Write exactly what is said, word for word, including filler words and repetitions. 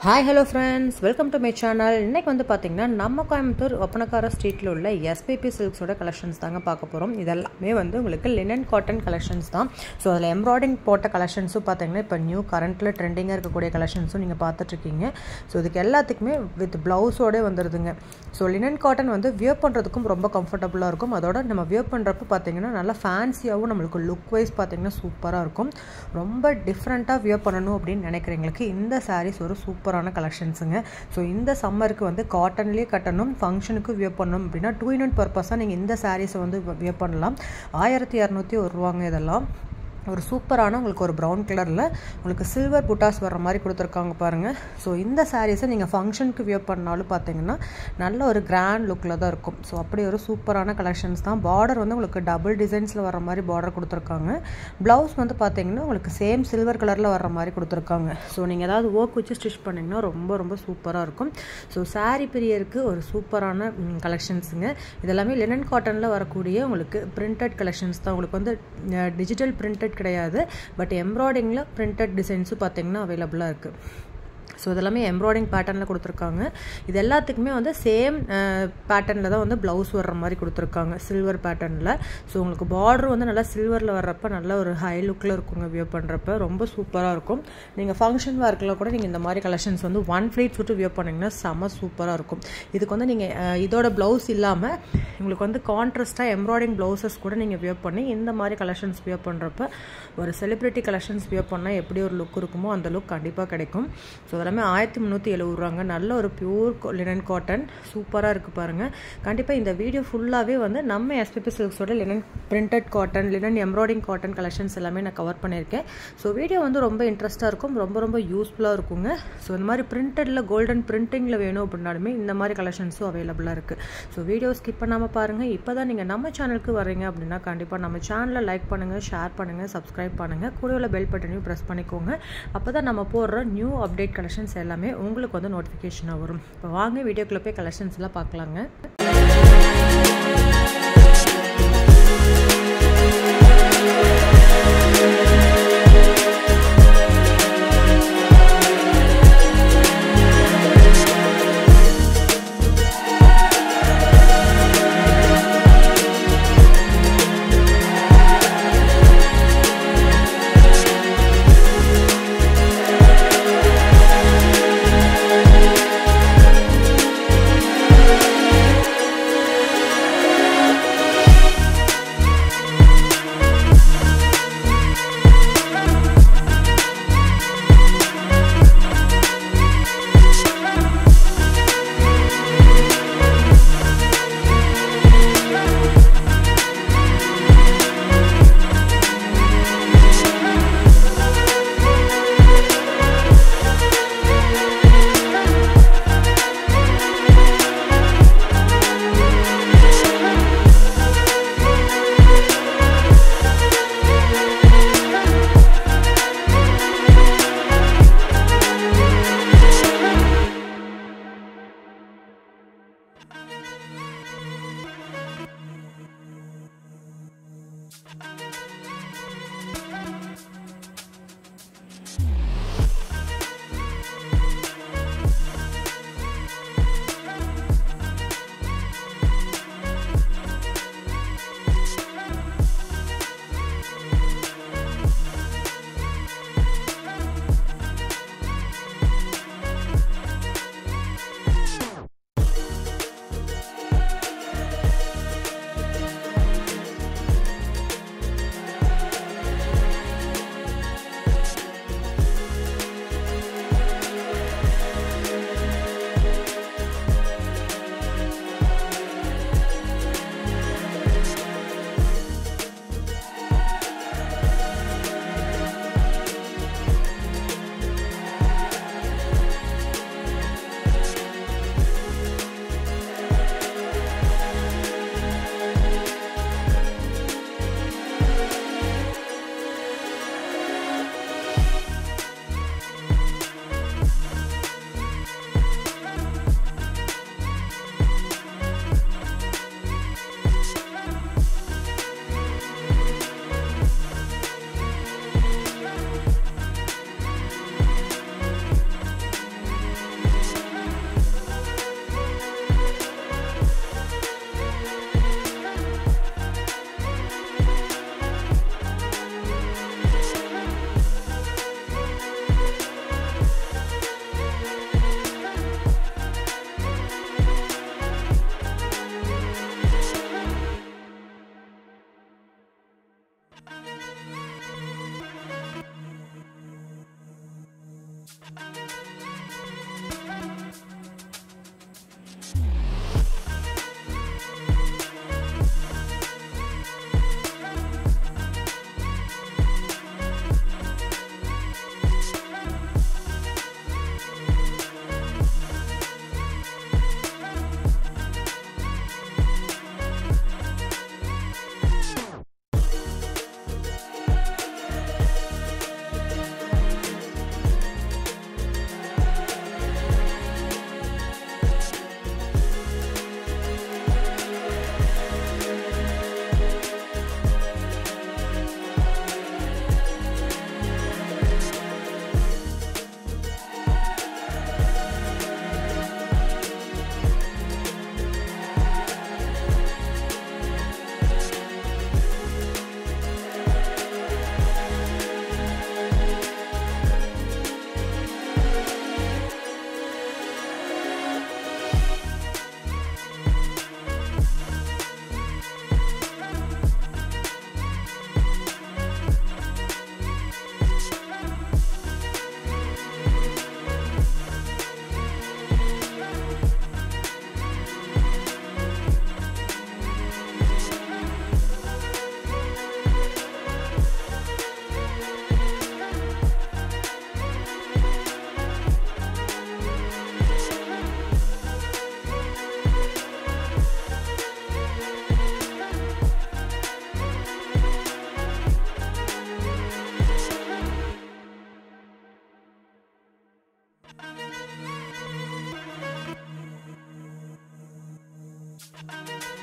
Hi hello friends, welcome to my channel. இன்னைக்கு வந்து பாத்தீங்கன்னா நம்ம கோயம்புத்தூர் ஒப்பனக்கார ஸ்ட்ரீட்ல உள்ள S P P silksோட கலெக்ஷன்ஸ் தாங்க பார்க்க போறோம். இதெல்லாம் வந்து உங்களுக்கு linen cotton collections தான். சோ அதுல embroidering போட்ட கலெக்ஷன்ஸும் பாத்தீங்கன்னா இப்ப நியூ கரண்ட்ல ட்ரெண்டிங்கா இருக்க கூடிய கலெக்ஷன்ஸும் நீங்க பார்த்துட்டு இருக்கீங்க. சோ இதுக்கு எல்லாத்துக்குமே with blouse ஓட வந்துருதுங்க. சோ linen cotton வந்து wear பண்றதுக்கும் ரொம்ப கம்ஃபர்ட்டபிளா இருக்கும். அதோட நம்ம wear பண்றப்ப பாத்தீங்கன்னா நல்ல ஃபேன்சியாவும் நமக்கு லுக் வைஸ் பாத்தீங்கன்னா சூப்பரா இருக்கும். ரொம்ப டிஃபரண்டா wear பண்ணனும் அப்படி நினைக்கிறவங்களுக்கு இந்த sarees ஒரு சூப்பர் கலெக்ஷன்ஸ்ங்க. சோ இந்த சம்மருக்கு வந்து காட்டன்லயே கட்டணும், ஃபங்க்ஷனுக்கு வியர் பண்ணனும் அப்படினா டூ இன் ஒன் பர்பஸா நீங்க இந்த sarees வந்து வியர் பண்ணலாம். ஆயிரத்து இருநூறு ரூபாய்ங்க இதெல்லாம். ஒரு சூப்பரான உங்களுக்கு ஒரு brown கலர்ல உங்களுக்கு சில்வர் புட்டாஸ் வர மாதிரி கொடுத்திருக்காங்க பாருங்க. சோ இந்த sarees நீங்க ஃபங்க்ஷனுக்கு வியர் பண்ணாலும் பாத்தீங்கன்னா நல்ல ஒரு கிராண்ட் லுக்ல தான் இருக்கும். சோ அப்படி ஒரு சூப்பரான கலெக்ஷன்ஸ் தான். border வந்து உங்களுக்கு டபுள் டிசைன்ஸ்ல வர மாதிரி border கொடுத்திருக்காங்க. ப்лауஸ் வந்து பாத்தீங்கன்னா உங்களுக்கு சேம் சில்வர் கலர்ல வர மாதிரி கொடுத்திருக்காங்க. சோ நீங்க ஏதாவது work வச்சு ஸ்டிட்ச் பண்ணீங்கன்னா ரொம்ப ரொம்ப சூப்பரா இருக்கும். சோ saree பிரியருக்கு ஒரு சூப்பரான கலெக்ஷன்ஸ்ங்க. இதெல்லாம் linen cottonல வரக்கூடிய உங்களுக்கு printed collections தான். உங்களுக்கு வந்து digital printed கிடையாது, பட் எம்ப்ராய்டிங்ல பிரிண்டட் டிசைன்ஸ் பாத்தீங்கன்னா அவேலபிளா இருக்கு. சோ இதெல்லாம் எம்ப்ராய்டிங் பேட்டர்ன்ல கொடுத்திருக்காங்க. இது எல்லாத்துக்குமே வந்து சேம் பேட்டர்ன்ல தான் வந்து ப்лауஸ் வர்ற மாதிரி கொடுத்திருக்காங்க, சில்வர் பேட்டர்ன்ல. சோ உங்களுக்கு border வந்து நல்லா சில்வர்ல வரப்ப நல்ல ஒரு ஹை லுக்ல இருக்குங்க வியர் பண்றப்ப ரொம்ப சூப்பரா இருக்கும். நீங்க ஃபங்க்ஷன் வர்க்ல கூட நீங்க இந்த மாதிரி கலெக்ஷன்ஸ் வந்து ஒன் ஃப்ளீட் சுட்டு வியர் பண்ணீங்கன்னா செம சூப்பரா இருக்கும். இதுக்கு வந்து நீங்க இதோட ப்лауஸ் இல்லாம உங்களுக்கு வந்து கான்ட்ராஸ்டா எம்ப்ராய்டிங் ப்лауசஸ் கூட நீங்க வியர் பண்ணி இந்த மாதிரி கலெக்ஷன்ஸ் வியர் பண்றப்ப ஒரு செலிபிரிட்டி கலெக்ஷன்ஸ் வியர் பண்ணா எப்படி ஒரு லுக் இருக்குமோ அந்த லுக் கண்டிப்பா கிடைக்கும். சோ எல்லாமே ஆயிரத்து முந்நூற்று எழுபது ரூபாய்ங்க. நல்ல ஒரு பியூர் லினன் காட்டன் சூப்பரா இருக்கு பாருங்க. கண்டிப்பா இந்த வீடியோ ஃபுல்லாவே வந்து நம்ம S P P silksோட linen printed cotton, linen embroidering cotton collections எல்லாமே நான் கவர் பண்ணிருக்கேன். சோ வீடியோ வந்து ரொம்ப இன்ட்ரஸ்டா இருக்கும், ரொம்ப ரொம்ப யூஸ்ஃபுல்லா இருக்குங்க. சோ இந்த மாதிரி பிரிண்டட்ல கோல்டன் பிரிண்டிங்ல வேணும் அப்படினாலுமே இந்த மாதிரி கலெக்ஷன்ஸும் அவேலபிளா இருக்கு. சோ வீடியோ ஸ்கிப் பண்ணாம பாருங்க. இப்போதான் நீங்க நம்ம சேனலுக்கு வரீங்க அப்படினா கண்டிப்பா நம்ம சேனலை லைக் பண்ணுங்க, ஷேர் பண்ணுங்க, சப்ஸ்கிரைப் பண்ணுங்க, கூட உள்ள பெல் பட்டனையும் பிரஸ் பண்ணிக்கோங்க. அப்பதான் நம்ம போடுற நியூ அப்டேட் கலெக்ஷன்ஸ் எல்லாமே உங்களுக்கு வந்து நோட்டிஃபிகேஷனா வரும். இப்போ வாங்க வீடியோக்குள்ள போய் கலெக்ஷன்ஸ் எல்லாம் பார்க்கலாங்க. you.